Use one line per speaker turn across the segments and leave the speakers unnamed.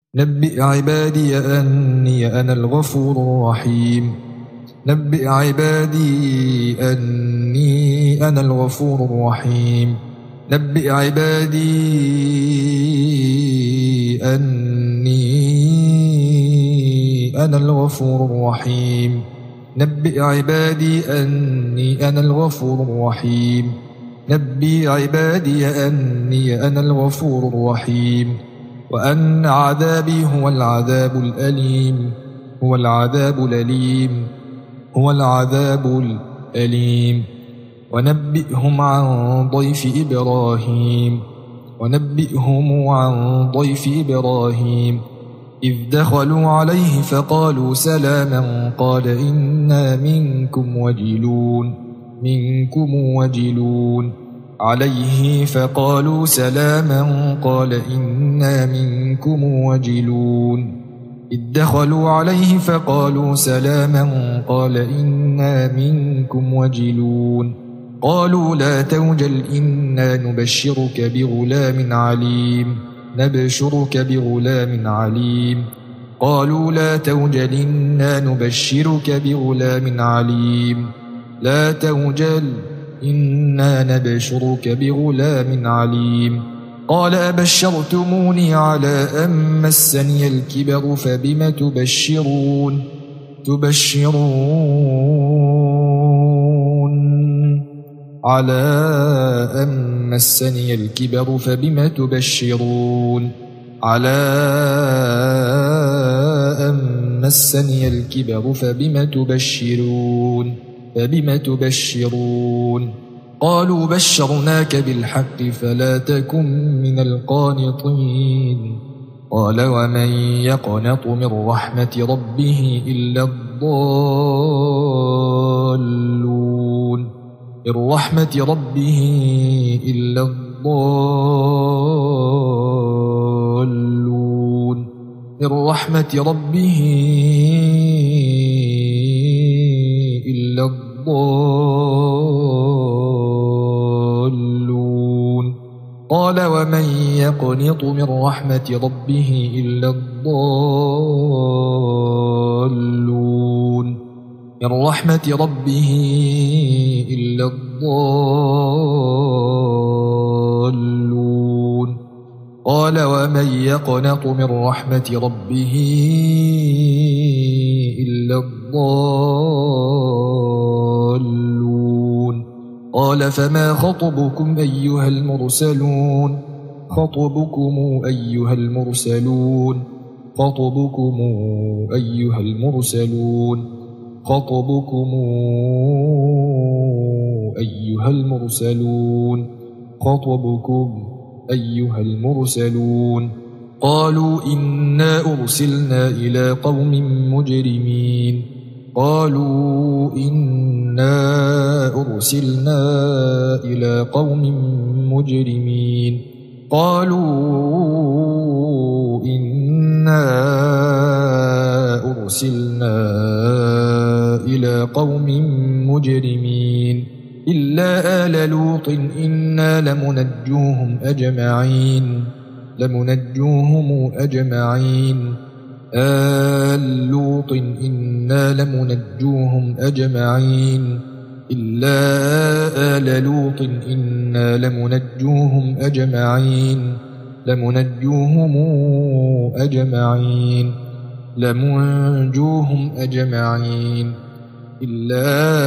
نبئ عبادي أني أنا الغفور الرحيم نبئ عبادي أني أنا الغفور الرحيم نبئ عبادي أني أنا الغفور الرحيم نبئ عبادي أني أنا الغفور الرحيم نبئ عبادي أني أنا الغفور الرحيم وأن عذابي هو العذاب الأليم هو العذاب الأليم هو العذاب الأليم ونبئهم عن ضيف إبراهيم ونبئهم عن ضيف إبراهيم إذ دخلوا عليه فقالوا سلاما قال إنا منكم وجلون عليه فقالوا سلاما قال إنا منكم وجلون إذ دخلوا عليه فقالوا سلاما قال إنا منكم وجلون قالوا لا توجل إنا نبشرك بغلام عليم قالوا لا توجل إنا نبشرك بغلام عليم لا توجل إنا نبشرك بغلام عليم قال أبشرتموني على أن مسني الكبر فبم تبشرون على أن مسني الكبر فبم تبشرون على أن مسني الكبر فبم تبشرون قالوا بشرناك بالحق فلا تكن من القانطين قال ومن يقنط من رحمة ربه إلا الضالون قال ومن يقنط من رحمة ربه إلا الضالون قال ومن يقنط من رحمة ربه إلا الضالون قال فما خطبكم أيها المرسلون قالوا إنا أرسلنا إلى قوم مجرمين قالوا إنا أرسلنا إلى قوم مجرمين إلا آل لوط إنا لمنجوهم أجمعين آل لوط إنا لمنجوهم أجمعين إلا آل لوط إنا لمنجوهم أجمعين إلا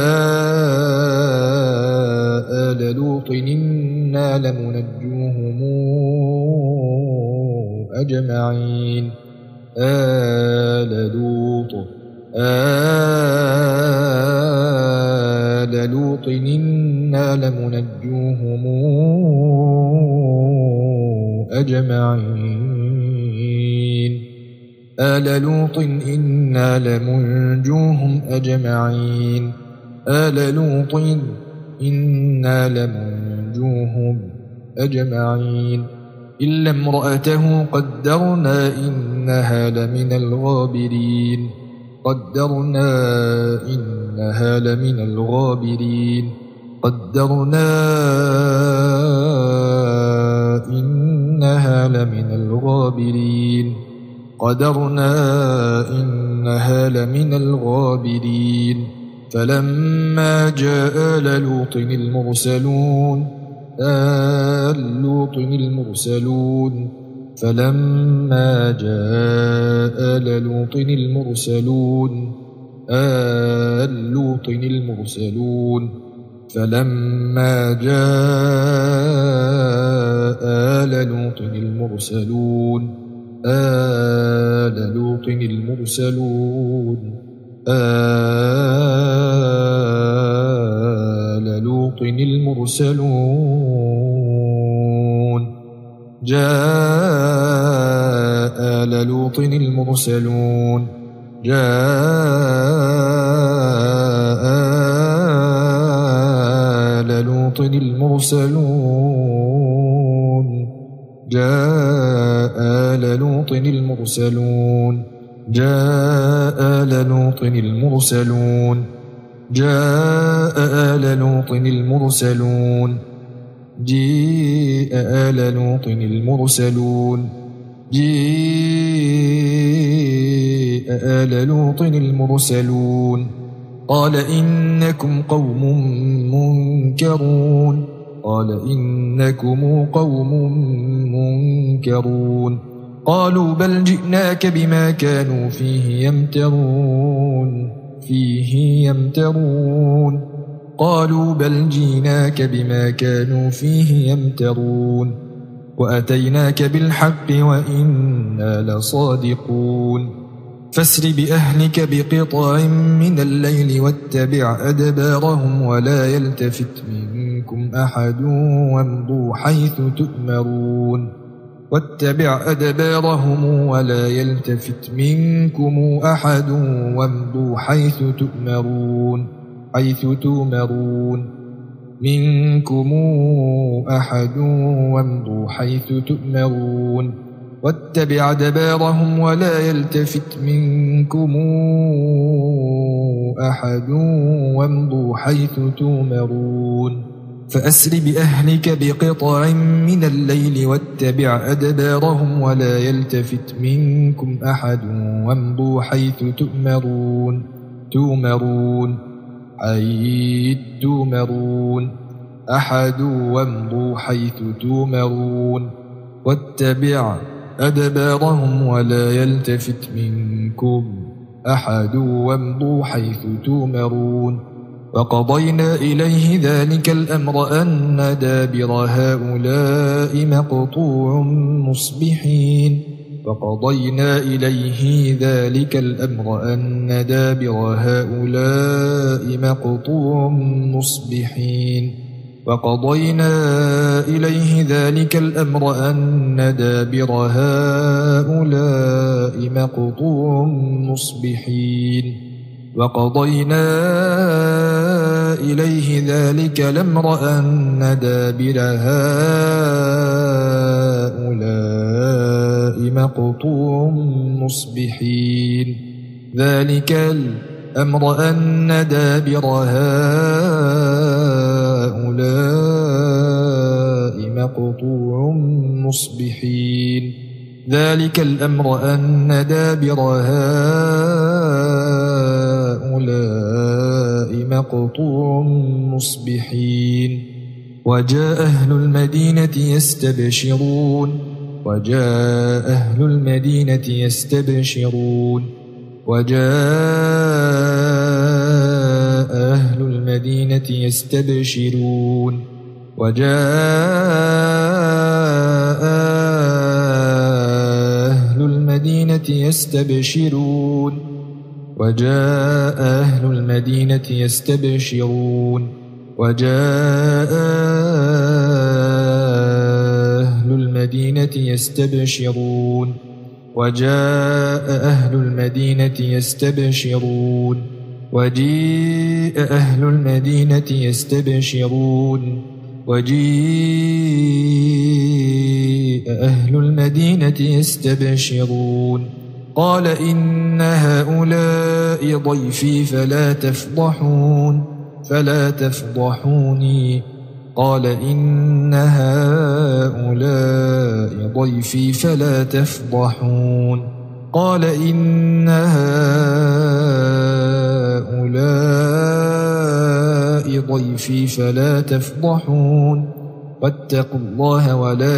آل لوط إنا لمنجوهم أجمعين آل لوط إنا لمنجوهم أجمعين آل لوط إنا لمنجوهم أجمعين إلا امرأته قدرنا إنها لمن الغابرين قدرنا إنها لمن الغابرين فلما جاء آل لوط المرسلون فلما جاء آل لوط المرسلون فلما جاء آل لوط المرسلون جاء آل لوط المرسلون قال إنكم قوم منكرون قالوا بل جئناك بما كانوا فيه يمترون وأتيناك بالحق وإنا لصادقون فاسر بأهلك بقطع من الليل واتبع أدبارهم ولا يلتفت منكم أحد وامضوا حيث تؤمرون واتبع أدبارهم ولا يلتفت منكم أحد وامضوا حيث تؤمرون فأسر بأهلك بقطع من الليل واتبع أدبارهم ولا يلتفت منكم أحد وامضوا حيث تؤمرون واتبع أدبارهم ولا يلتفت منكم أحد وامضوا حيث تؤمرون وقضينا إليه ذلك الأمر أن دابر هؤلاء مقطوع مصبحين وقضينا إليه ذلك الأمر أن دابر هؤلاء مقطوع مصبحين ذلك الأمر أن دابر هؤلاء مقطوع مصبحين وجاء أهل المدينة يستبشرون قال إن هؤلاء ضيفي فلا تفضحوني قال إن هؤلاء ضيفي فلا تفضحون واتقوا الله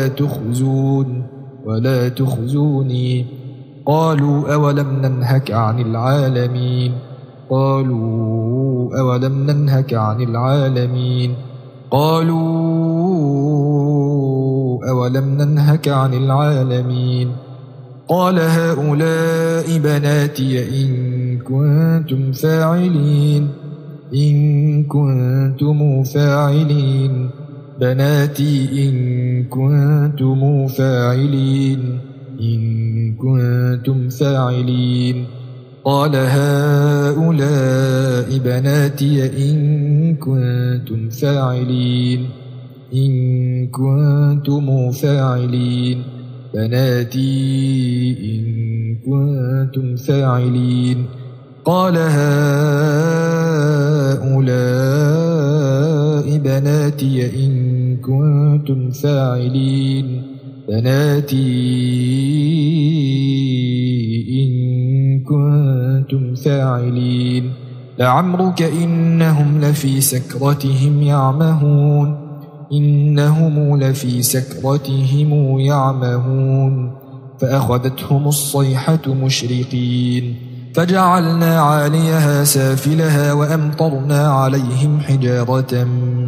ولا تخزوني قالوا أولم ننهك عن العالمين قال هؤلاء بناتي إن كنتم فاعلين قال هؤلاء بناتي إن كنتم فاعلين قال هؤلاء بناتي إن كنتم فاعلين لعمرك إنهم لفي سكرتهم يعمهون فأخذتهم الصيحة مشرقين فجعلنا عاليها سافلها وأمطرنا عليهم حجارة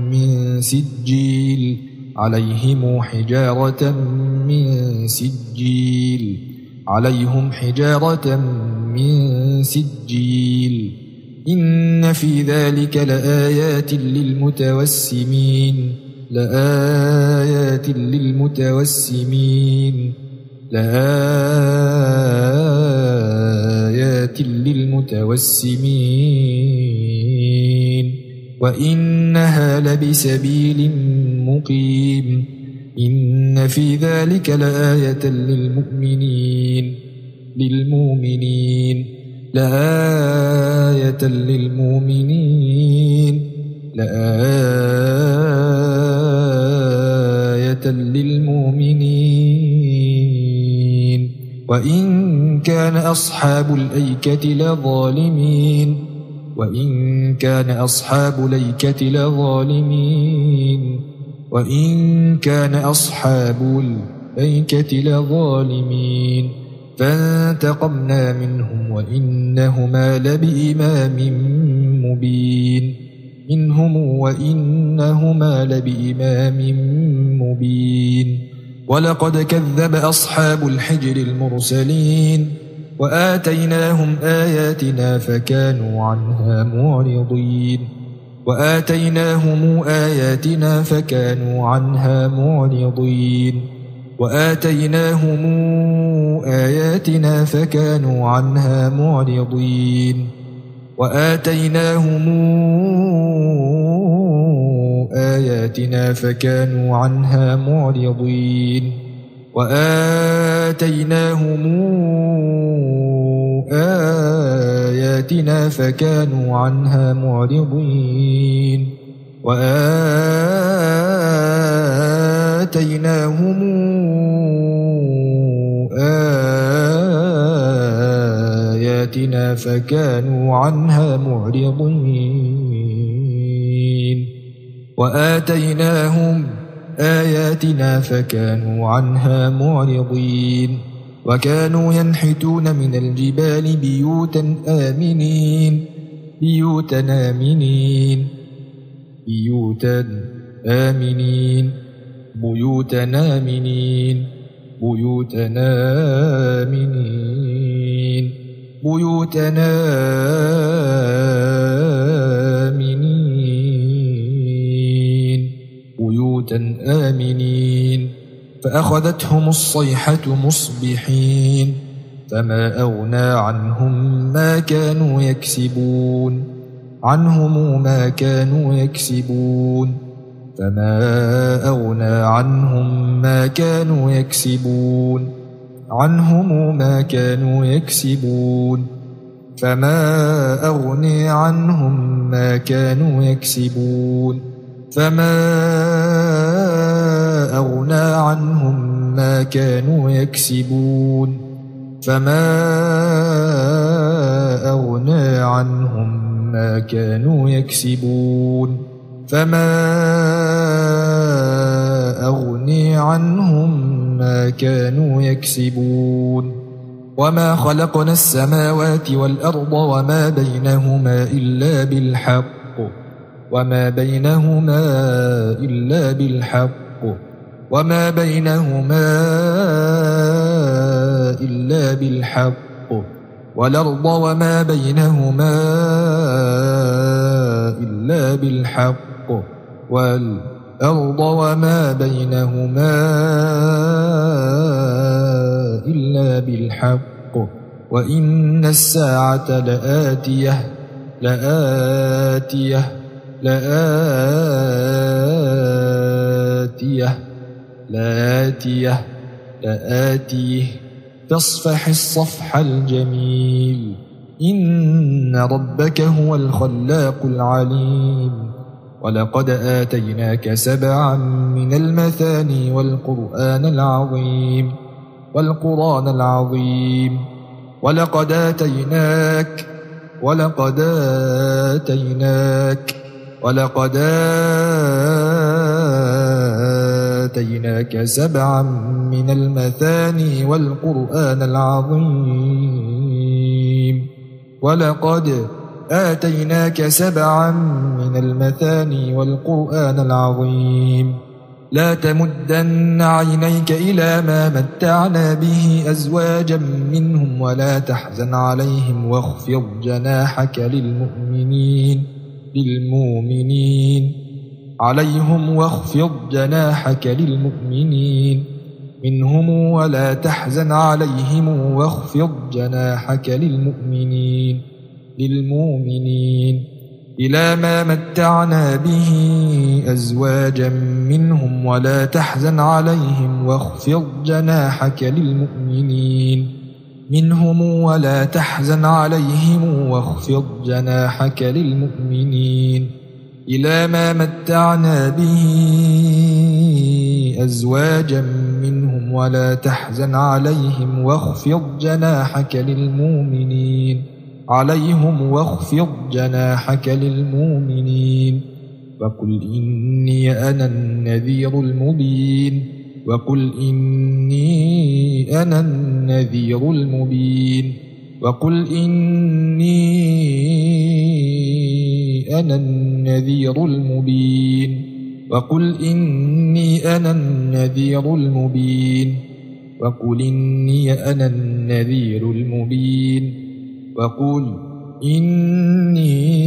من سجيل إن في ذلك لآيات للمتوسمين وإنها لبسبيل مقيم إن في ذلك لآية للمؤمنين وإن كان أصحاب الأيكة لظالمين فانتقمنا منهم وإنهما لبإمام مبين ولقد كذب أصحاب الحجر المرسلين وآتيناهم آياتنا فكانوا عنها معرضين وآتيناهم آياتنا فكانوا عنها معرضين وكانوا ينحتون من الجبال بيوتا آمنين فأخذتهم الصيحة مصبحين فما أغنى عنهم ما كانوا يكسبون فما أغنى عنهم ما كانوا يكسبون فما أغني عنهم ما كانوا يكسبون وما خلقنا السماوات والأرض وما بينهما إلا بالحق وما بينهما إلا بالحق وما بينهما إلا بالحق والأرض وما بينهما إلا بالحق والأرض وما بينهما إلا بالحق وإن الساعة لآتية فاصفح الصفح الجميل إن ربك هو الخلاق العليم ولقد آتيناك 7 من المثاني والقرآن العظيم ولقد آتيناك 7 من المثاني والقرآن العظيم ولقد آتيناك 7 من المثاني والقرآن العظيم لا تمدن عينيك إلى ما متعنا به أزواجا منهم ولا تحزن عليهم واخفض جناحك للمؤمنين واخفض جناحك للمؤمنين منهم ولا تحزن عليهم واخفض جناحك للمؤمنين إلى ما متعنا به أزواجا منهم ولا تحزن عليهم واخفض جناحك للمؤمنين منهم ولا تحزن عليهم واخفض جناحك للمؤمنين إلى ما متعنا به أزواجا منهم ولا تحزن عليهم واخفض جناحك للمؤمنين واخفض جناحك للمؤمنين وقل إني أنا النذير المبين وقل إني أنا النذير المبين وقل إني أنا النذير المبين وقل إني أنا النذير المبين وقل إني أنا النذير المبين وقل إني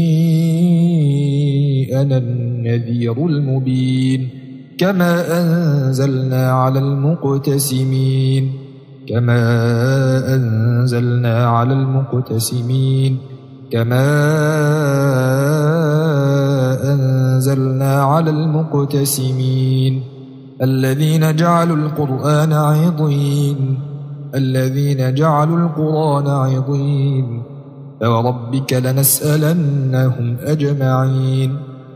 أنا النذير المبين كما أنزلنا على المقتسمين الذين جعلوا القرآن عضين فوربك لنسألنهم أجمعين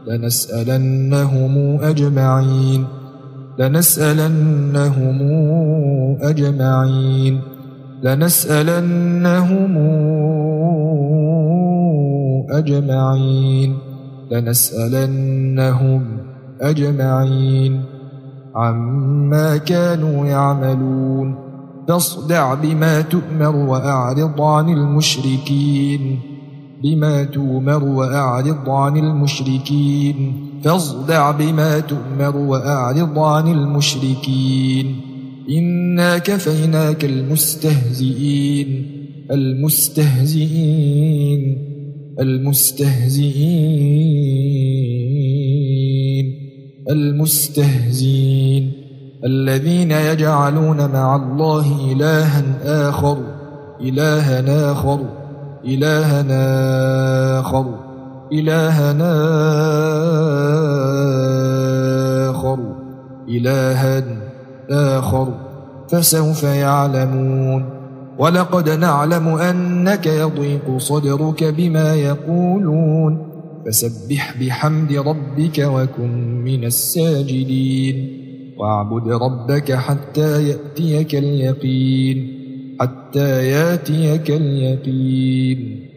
عما كانوا يعملون فاصدع بما تؤمر وأعرض عن المشركين إنا كفيناك المستهزئين الذين يجعلون مع الله إلها آخر فسوف يعلمون ولقد نعلم أنك يضيق صدرك بما يقولون فسبح بحمد ربك وكن من الساجدين واعبد ربك حتى يأتيك اليقين حتى ياتيك اليقين